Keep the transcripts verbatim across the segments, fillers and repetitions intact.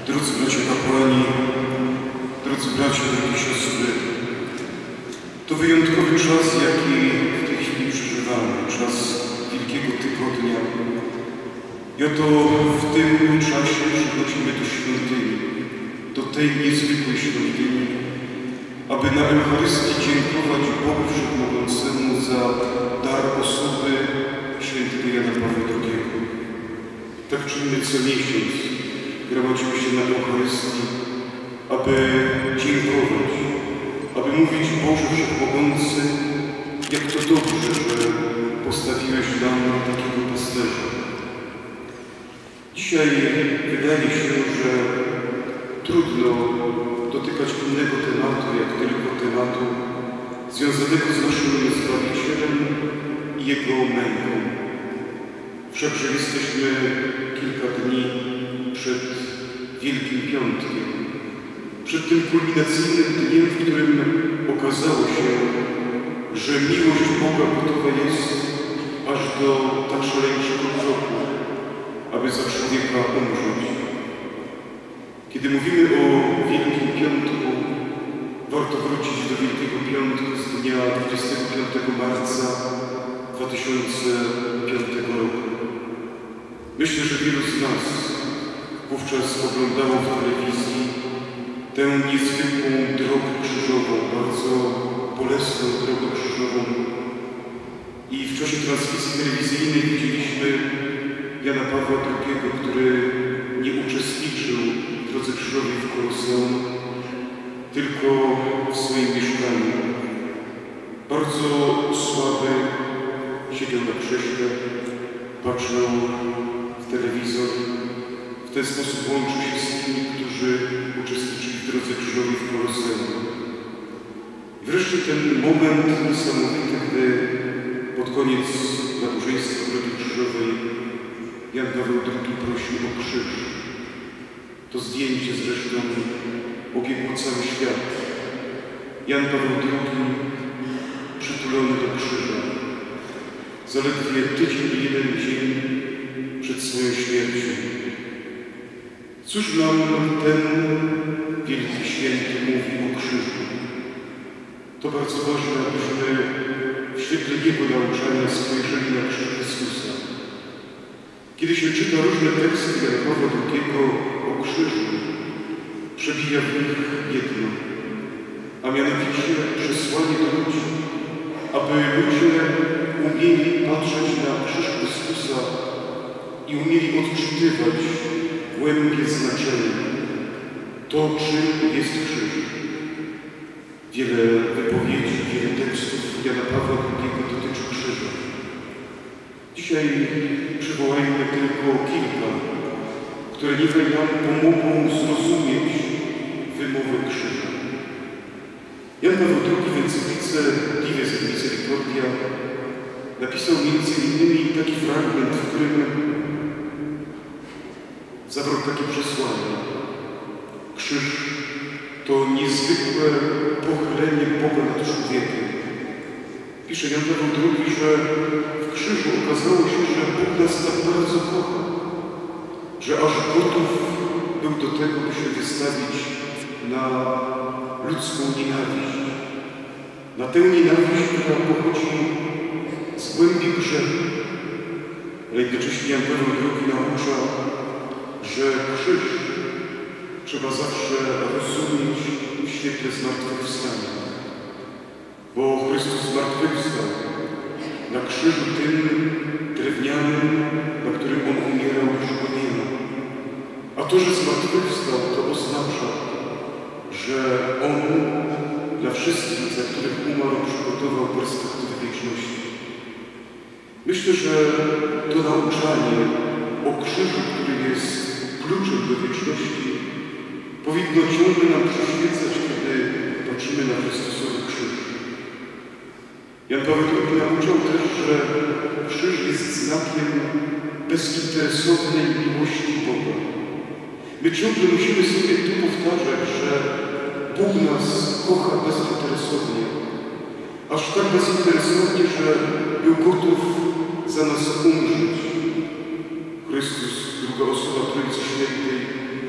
Drodzy bracia kapłani, drodzy bracia, drogie siostry, to wyjątkowy czas, jaki w tej chwili przeżywamy, czas Wielkiego Tygodnia. I oto w tym czasie przychodzimy do świątyni, do tej niezwykłej świątyni, aby na Eucharystii dziękować Bogu Wszechmogącemu za dar osoby świętego Jana Pawła drugiego. Tak czynimy co miesiąc. Gromadzimy się na Eucharystii, aby dziękować, aby mówić: Boże Wszechmogący, jak to dobrze, że postawiłeś nam takiego pasterza. Dzisiaj wydaje się, że trudno dotykać innego tematu, jak tylko tematu związanego z naszym Zbawicielem i Jego męką. Wszakże jesteśmy kilka dni przed Wielkim Piątkiem, przed tym kulminacyjnym dniem, w którym okazało się, że miłość Boga gotowa jest aż do tak szaleńszego kroku, aby za człowieka umrzeć. Kiedy mówimy o Wielkim Piątku, warto wrócić do Wielkiego Piątku z dnia dwudziestego piątego marca dwa tysiące piątego roku. Myślę, że wielu z nas wówczas oglądało w telewizji tę niezwykłą drogę krzyżową, bardzo bolesną drogę krzyżową. I w czasie transmisji telewizyjnej widzieliśmy Jana Pawła drugiego, który nie uczestniczył w drodze krzyżowej w Koloseum, tylko w swoim mieszkaniu. Bardzo słaby siedział na krześle, patrzył w telewizor. W ten sposób łączył się z tymi, którzy uczestniczyli w drodze krzyżowej w Koloseum. Wreszcie ten moment niesamowity, gdy pod koniec nabożeństwa drogi krzyżowej Jan Paweł drugi prosił o krzyż. To zdjęcie zresztą obiegło cały świat. Jan Paweł drugi przytulony do krzyża. Zaledwie tydzień i jeden dzień przed swoją śmiercią. Cóż nam ten Wielki Święty mówi o krzyżu? To bardzo ważne, abyśmy w świetle Jego nauczania spojrzeli na krzyż Chrystusa. Kiedy się czyta różne teksty Jana Pawła drugiego o krzyżu, przebija w nich jedno, a mianowicie przesłanie do ludzi, aby ludzie umieli patrzeć na krzyż Chrystusa i umieli odczytywać głębie znaczenie, to czym jest krzyż. Wiele wypowiedzi, wiele tekstów Jana Pawła drugiego dotyczy krzyża. Dzisiaj przywołajmy tylko kilka, które niechaj nam pomogą zrozumieć wymowę krzyża. Jan Paweł drugi w encyklice Dives et Misericordia napisał między innymi taki fragment, w którym zawarł takie przesłanie. Krzyż to niezwykłe pochylenie Boga nad człowiekiem. Pisze Jan Paweł drugi, że w krzyżu okazało się, że Bóg nas tak bardzo kocha, że aż gotów był do tego, by się wystawić na ludzką nienawiść. Na tę nienawiść, która pochodzi z głębi grzechu. Ale jednocześnie Jan Paweł drugi naucza, że krzyż trzeba zawsze rozumieć w świetle zmartwychwstania. Bo Chrystus zmartwychwstał na krzyżu tym drewnianym, na którym On umierał, już Go nie ma. A to, że zmartwychwstał, to oznacza, że On dla wszystkich, za których umarł, przygotował perspektywę wieczności. Myślę, że to nauczanie o krzyżu, który jest kluczem do wieczności, powinno ciągle nam przyświecać, kiedy patrzymy na Chrystusowy krzyż. Jan Paweł drugi nauczał też, że krzyż jest znakiem bezinteresownej miłości Boga. My ciągle musimy sobie tu powtarzać, że Bóg nas kocha bezinteresownie. Aż tak bezinteresownie, że był gotów za nas umrzeć. Chrystus, druga osoba Trójcy Świętej,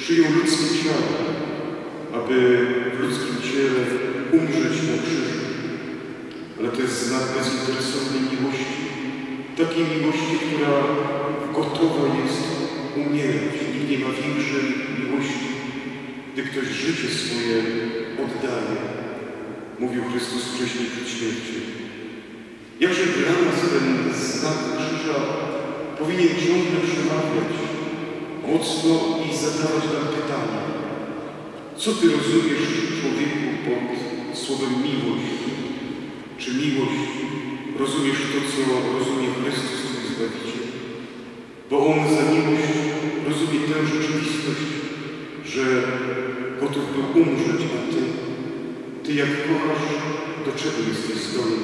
przyjął ludzkie ciało, aby w ludzkim ciele umrzeć na krzyżu. Ale to jest znak bezinteresownej miłości, takiej miłości, która gotowa jest umierać. Nikt nie ma większej miłości, gdy ktoś życie swoje oddaje, mówił Chrystus wcześniej przed śmiercią. Jakże dla nas ten znak krzyża powinien ciągle przemawiać mocno i zadawać nam pytania. Co Ty rozumiesz, człowieku, pod słowem miłość? Czy miłość rozumiesz to, co rozumie Chrystus, Twój Zbawiciel? Bo On za miłość rozumie tę rzeczywistość, że gotów był umrzeć, a Ty, Ty jak kochasz, do czego jesteś zdolny?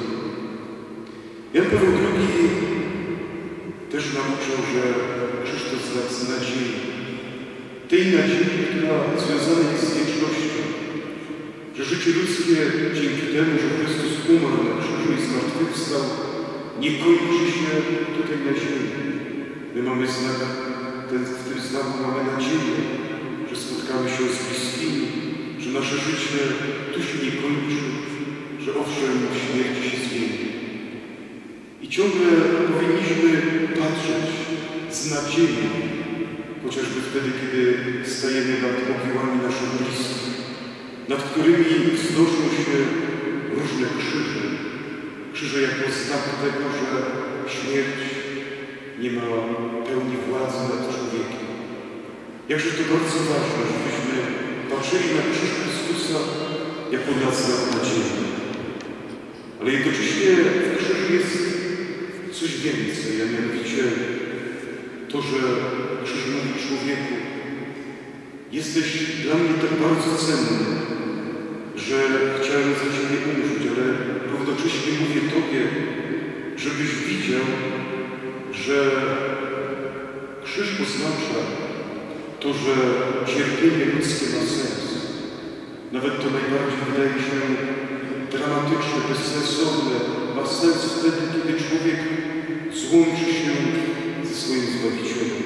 Jan Paweł drugi też nauczał, że krzyż to znak nadziei. Tej nadziei, która związana jest z wiecznością. Że życie ludzkie dzięki temu, że Chrystus umarł na krzyżu i zmartwychwstał, nie kończy się tutaj na ziemi. My mamy znak, ten, w tym znaku mamy nadzieję, że spotkamy się z bliskimi, że nasze życie tu się nie kończy, że owszem w śmierci się zmieni. I ciągle powinniśmy patrzeć z nadzieją, chociażby wtedy, kiedy stajemy nad mogiłami naszych bliskich, nad którymi wznoszą się różne krzyże. Krzyże jako znak tego, że śmierć nie ma pełni władzy nad człowiekiem. Jakże to bardzo ważne, żebyśmy patrzyli na krzyż Chrystusa jako na znak nadziei. Ale jednocześnie w krzyżu jest coś więcej, a mianowicie to, że krzyż mówi człowieku: jesteś dla mnie tak bardzo cenny, że chciałem za Ciebie umrzeć, ale równocześnie mówię Tobie, żebyś widział, że krzyż oznacza to, że cierpienie ludzkie ma sens. Nawet to najbardziej wydaje się dramatyczne, bezsensowne, ma sens wtedy, kiedy człowiek złączy się ze swoim Zbawicielem.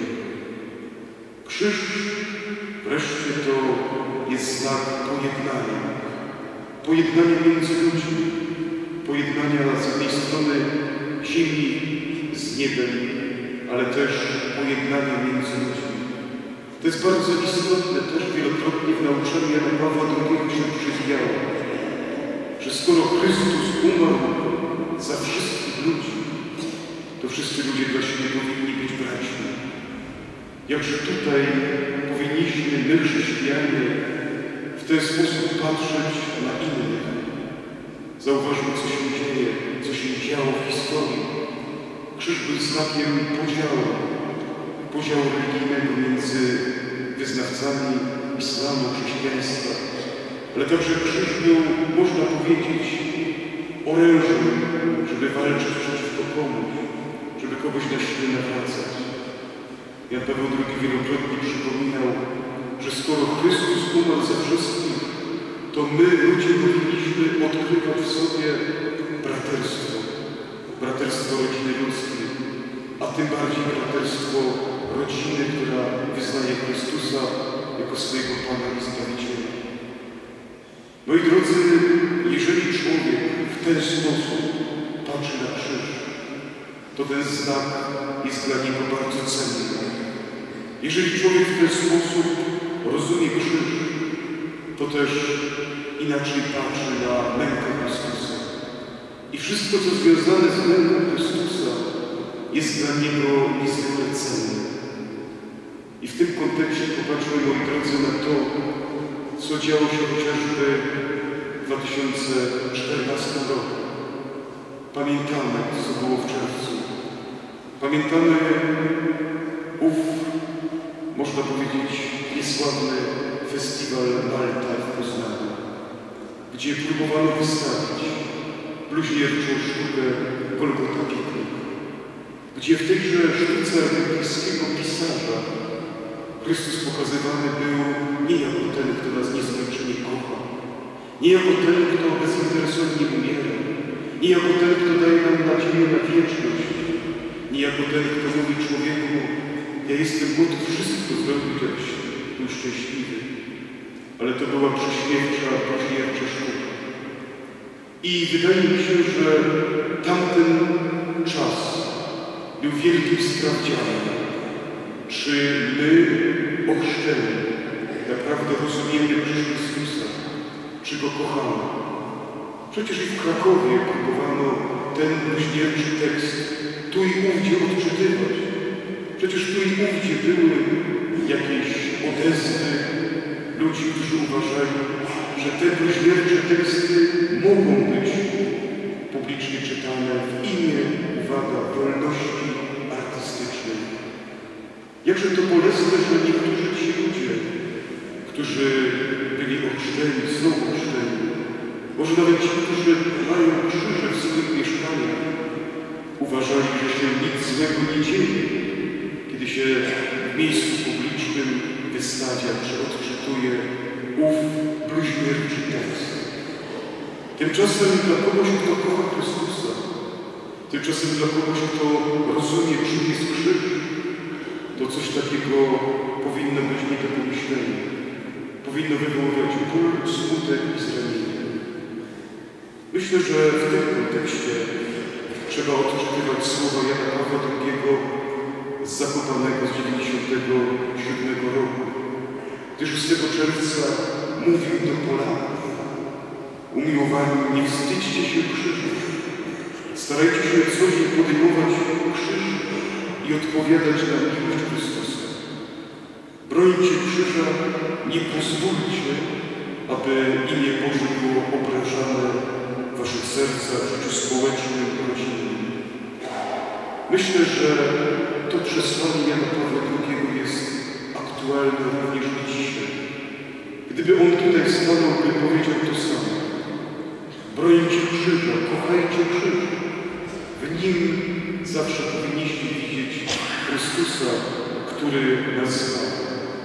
Krzyż wreszcie to jest znak pojednania. Pojednania między ludźmi. Pojednania z jednej strony ziemi z niebem, ale też pojednania między ludźmi. To jest bardzo istotne, też wielokrotnie w nauczaniu Jana Pawła drugiego się przewijało, że skoro Chrystus umarł za wszystkich ludzi, to wszyscy ludzie dla siebie powinni być braćmi. Jakże tutaj powinniśmy, my chrześcijanie, w ten sposób patrzeć na innych. Zauważmy, co się dzieje, co się działo w historii. Krzyż był znakiem podziału, podziału religijnego między wyznawcami islamu, chrześcijaństwa. Ale także krzyż był, można powiedzieć, orężem, żeby walczyć przeciwko komuś, żeby kogoś na siłę nawracać. Jan Paweł drugi wielokrotnie przypominał, że skoro Chrystus umarł za wszystkich, to my, ludzie, powinniśmy odkrywać w sobie braterstwo. Braterstwo rodziny ludzkiej, a tym bardziej braterstwo rodziny, która wyznaje Chrystusa jako swojego Pana i Zbawiciela. Moi drodzy, jeżeli człowiek w ten sposób patrzy na krzyż, to ten znak jest dla niego bardzo cenny. Jeżeli człowiek w ten sposób rozumie krzyż, to też inaczej patrzy na mękę Chrystusa. I wszystko, co związane z męką Chrystusa, jest dla niego niezwykle cenne. I w tym kontekście popatrzmy, moi drodzy, na to, co działo się chociażby w dwa tysiące czternastym roku. Pamiętamy, co było w czerwcu. Pamiętamy ów, można powiedzieć, niesławny festiwal Malta w Poznaniu, gdzie próbowano wystawić bluźnierczą sztukę Golgota Piknik, gdzie w tejże sztuce argentyńskiego pisarza Chrystus pokazywany był nie jako ten, kto nas niezmiernie kocha, nie jako ten, kto bezinteresownie umiera, nie jako ten, kto daje nam nadzieję na wieczność, nie jako ten, kto mówi człowieku: ja jestem gotów wszystko zrobić, był szczęśliwy, ale to była prześmiewcza, bluźniercza sztuka. I wydaje mi się, że tamten czas był wielkim sprawdzianem, czy my, ochrzczeni, naprawdę rozumiemy krzyż Chrystusa, czy Go kochamy. Przecież i w Krakowie próbowano ten bluźnierczy tekst tu i ówdzie odczytywać. Przecież tu i ówdzie były jakieś odezwy ludzi, którzy uważali, że te bluźniercze teksty mogą być publicznie czytane w imię, uwaga, wolności artystycznej. Jakże to bolesne, że niektórzy ci ludzie, którzy byli ochrzczeni, są ochrzczeni, może nawet ci, którzy mają krzyże w swoich mieszkaniach, uważali, że się nic złego nie dzieje, kiedy się w miejscu publicznym wystawia czy odczytuje ów bluźnierczy tekst. Tymczasem dla kogoś, kto kocha Chrystusa, tymczasem dla kogoś, kto rozumie, czym jest krzyż, to coś takiego powinno być nie do pomyślenia. Powinno wywoływać ból, smutek i zranienie. Myślę, że w tym kontekście trzeba odczytywać słowa Jana Pawła drugiego z Zakopanego z dziewięćdziesiątego siódmego roku, gdyż ósmego czerwca mówił do Polaków: umiłowani, nie wstydźcie się krzyżu. Starajcie się co dzień podejmować krzyż i odpowiadać na miłość Chrystusa. Brońcie krzyża, nie pozwólcie, aby imię Boże było obrażane w waszych sercach, w życiu społecznym, rodzinnym. Myślę, że to przesłanie Jana Pawła drugiego jest aktualne również i dzisiaj. Gdyby on tutaj stanął, by powiedział to samo. Brońcie krzyża, kochajcie krzyż. W nim zawsze powinniście widzieć Chrystusa, który nas zbawił.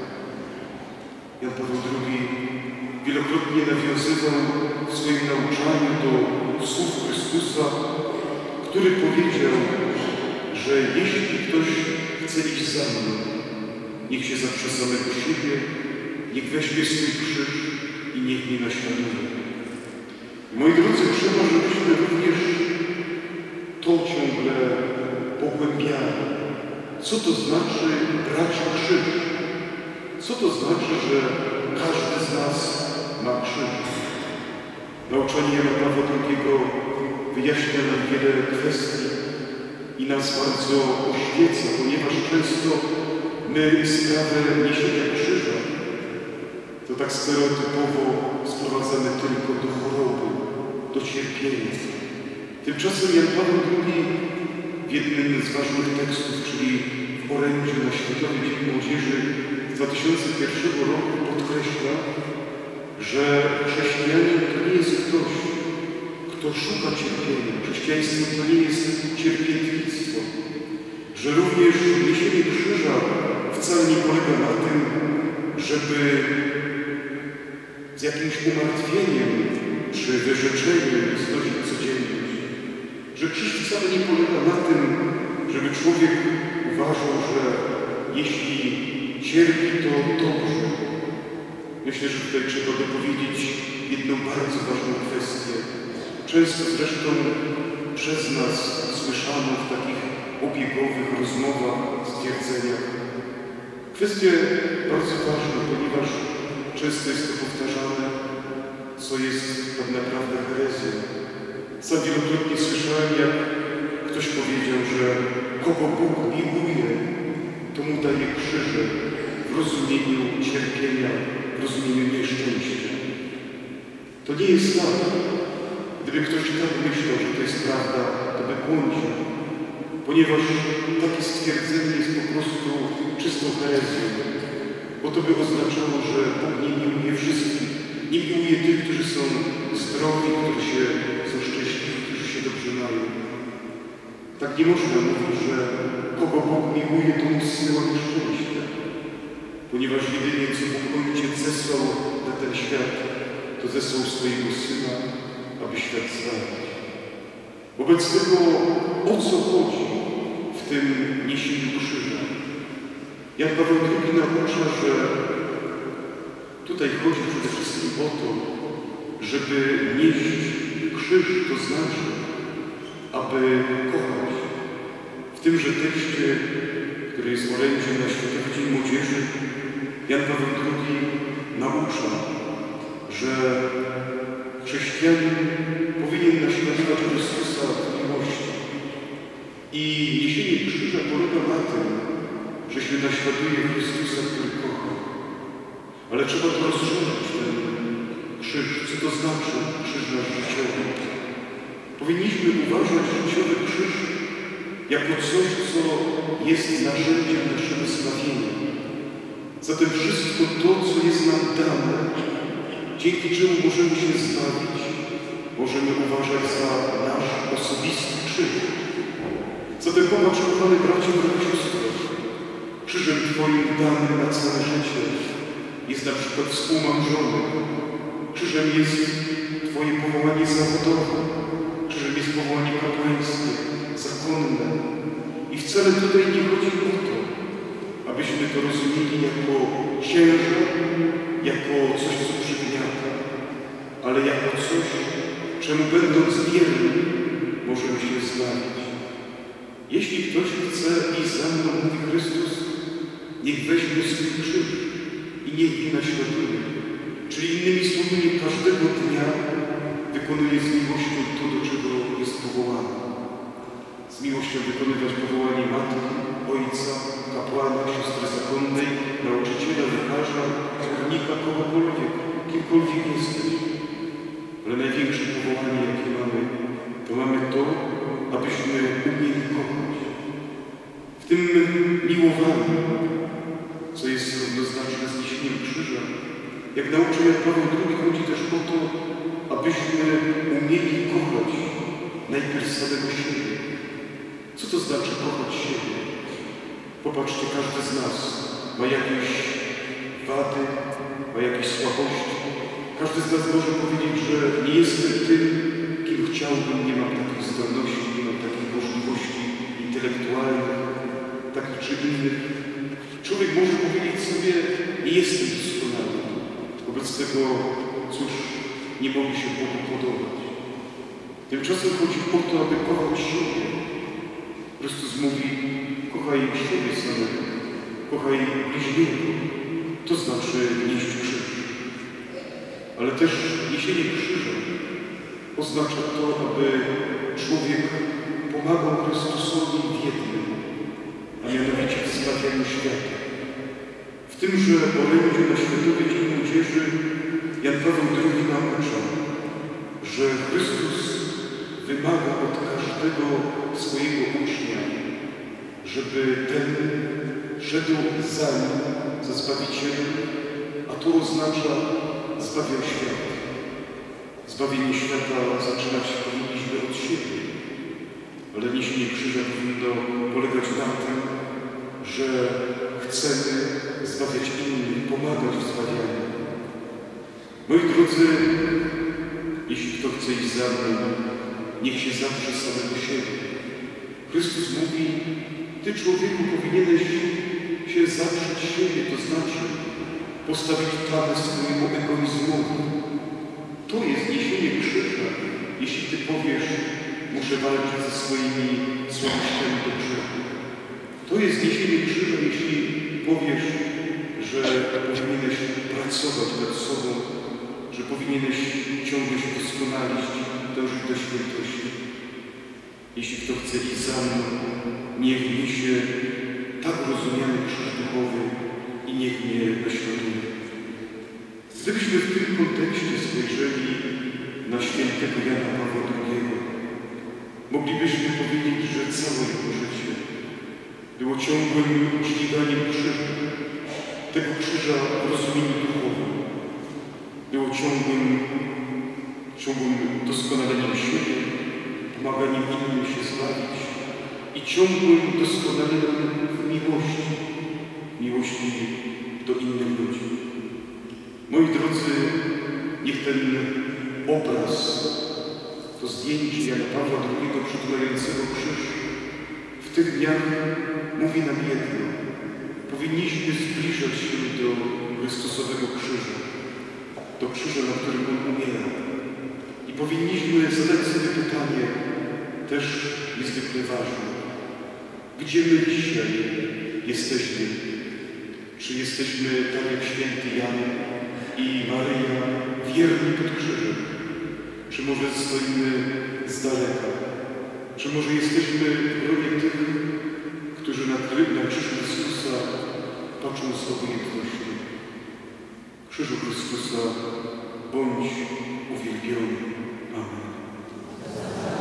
Jan Paweł drugi wielokrotnie nawiązywał w swoim nauczaniu do słów Chrystusa, który powiedział, że jeśli ktoś chce iść za mną, niech się zaprze samego siebie, niech weźmie swój krzyż i niech mnie naśladuje. Moi drodzy, trzeba, żebyśmy również to ciągle pogłębiali. Co to znaczy brać krzyż? Co to znaczy, że każdy z nas ma krzyż? Nauczanie Jana Pawła drugiego wyjaśnia nam wiele kwestii i nas bardzo oświeca, ponieważ często my sprawę niesienia krzyża to tak stereotypowo sprowadzamy tylko do choroby, do cierpienia. Tymczasem Jan Paweł drugi w jednym z ważnych tekstów, czyli w orędziu na Światowy Dzień Młodzieży z dwa tysiące pierwszego roku podkreśla, że chrześcijanin to nie jest ktoś, kto szuka cierpienia. Chrześcijaństwo to nie jest cierpiętnictwo. Że również niesienie krzyża wcale nie polega na tym, żeby z jakimś umartwieniem czy wyrzeczeniem znosić codzienność. Że krzyż wcale nie polega na tym, żeby człowiek uważał, że jeśli cierpi, to dobrze. Myślę, że tutaj trzeba dopowiedzieć jedną bardzo ważną kwestię. Często zresztą przez nas słyszano w takich obiegowych rozmowach, stwierdzeniach. Kwestie bardzo ważne, ponieważ często jest to powtarzane, co jest tak naprawdę herezją. Sam wielokrotnie słyszałem, jak ktoś powiedział, że kogo Bóg miłuje, to mu daje krzyże w rozumieniu cierpienia, w rozumieniu nieszczęścia. To nie jest tak. Gdyby ktoś tak myślał, że to jest prawda, to by błądził. Ponieważ takie stwierdzenie jest po prostu czystą herezją. Bo to by oznaczało, że Bóg nie miłuje wszystkich. Nie miłuje tych, którzy są zdrowi, którzy się, są szczęśliwi, którzy się dobrze mają. Tak nie można mówić, że kogo Bóg miłuje, to mu zsyła nieszczęście. Ponieważ jedynie co Bóg Ojciec zesłał na ten świat, to zesłał swojego Syna, aby świat zbawić. Wobec tego, o co chodzi w tym niesieniu krzyża? Jan Paweł drugi naucza, że Tutaj chodzi przede wszystkim o to, żeby nieść krzyż, to znaczy, aby kochać. W tymże tekście, który jest orędziem na Światowy Dzień Młodzieży, Jan Paweł drugi naucza, że chrześcijanin powinien naśladować Chrystusa w miłości. I niesienie krzyża polega na tym, że się naśladuje Chrystusa, który kocha. Ale trzeba to rozszerzyć, ten krzyż. Co to znaczy krzyż nasz życiowy? Powinniśmy uważać życiowy krzyż jako coś, co jest narzędziem naszego zbawienia. Zatem wszystko to, co jest nam dane, dzięki czemu możemy się zbawić, możemy uważać za nasz osobisty krzyż. Zatem popatrz, kochany bracie i siostro, krzyżem Twoim danym na całe życie jest na przykład współmałżonek. Krzyżem jest Twoje powołanie zawodowe. Krzyżem jest powołanie kapłańskie, zakonne. I wcale tutaj nie chodzi o to, abyśmy to rozumieli jako ciężar, jako coś, co przygniata, ale jako coś, czemu będąc wiernym, możemy się zbawić. Jeśli ktoś chce iść za mną, mówi Chrystus, niech weźmie swój krzyż i niech mnie naśladuje. Czyli innymi słowy, nie każdego dnia wykonuje z miłością to, do czego jest powołany. Z miłością wykonywać powołanie matki, ojca, kapłana, siostry zakonnej, nauczyciela, lekarza, górnika, kogokolwiek, kimkolwiek jesteś. Ale największe powołanie, jakie mamy, to mamy to, abyśmy umieli kochać. W tym miłowaniu, co jest równoznaczne z niesieniem krzyża, jak nauczył Jan Paweł drugi, chodzi też o to, abyśmy umieli kochać najpierw samego siebie. Co to znaczy kochać siebie? Popatrzcie, każdy z nas ma jakieś wady, ma jakieś słabości. Każdy z nas może powiedzieć, że nie jestem tym, kim chciałbym, nie mam takich zdolności, nie mam takich możliwości intelektualnych, takich czy innych. Człowiek może powiedzieć sobie, nie jestem doskonały. Wobec tego, cóż, nie mogę się Bogu podobać. Tymczasem chodzi o to, aby kochać siebie. Chrystus mówi, kochaj siebie samego, kochaj bliźniego. To znaczy nieść krzyż. Ale też niesienie krzyża oznacza to, aby człowiek pomagał Chrystusowi w jednym, a mianowicie w zbawianiu świata. W tymże orędziu na Światowy Dzień Młodzieży Jan Paweł drugi naucza, że Chrystus wymaga od każdego swojego ucznia, żeby ten szedł za nim, za Zbawicielem, a to oznacza zbawiał świat. Zbawienie świata zaczynać powinniśmy od siebie, ale niesienie krzyża powinno polegać na tym, że chcemy zbawiać innych, pomagać w zbawianiu. Moi drodzy, jeśli kto chce iść za mną, niech się zaprze samego siebie. Chrystus mówi, ty człowieku powinieneś się zaprzeć siebie, to znaczy postawić tamę swojemu egoizmowi. To jest niesienie krzyża, jeśli ty powiesz, muszę walczyć ze swoimi słabościami do grzechu. To jest niesienie krzyża, jeśli powiesz, że powinieneś pracować nad sobą, że powinieneś ciągle się doskonalić, dążyć do świętości. Jeśli kto chce iść za mną, niech niesie tak rozumiany krzyż duchowy i niech mnie naśladuje. Gdybyśmy w tym kontekście spojrzeli na świętego Jana Pawła drugiego, moglibyśmy powiedzieć, że całe jego życie było ciągłym dźwiganiem krzyża, tego krzyża w rozumieniu duchowym. Było ciągłym, ciągłym doskonaleniem siebie, pomaganiem innym się zbawić i ciągłym doskonaleniem w miłości, miłości do innych ludzi. Moi drodzy, niech ten obraz, to zdjęcie Jana Pawła drugiego przytulającego krzyż w tych dniach mówi nam jedno. Powinniśmy zbliżać się do Chrystusowego krzyża. do krzyża, na którym On umierał. I powinniśmy zadać sobie pytanie, też niezwykle ważne. Gdzie my dzisiaj jesteśmy? Czy jesteśmy tak jak święty Jan i Maryja wierni pod krzyżem? Czy może stoimy z daleka? Czy może jesteśmy w gronie tych, którzy na, na krzyż Chrystusa patrzą z obojętnością? Krzyżu Chrystusa bądź uwielbiony. Amen.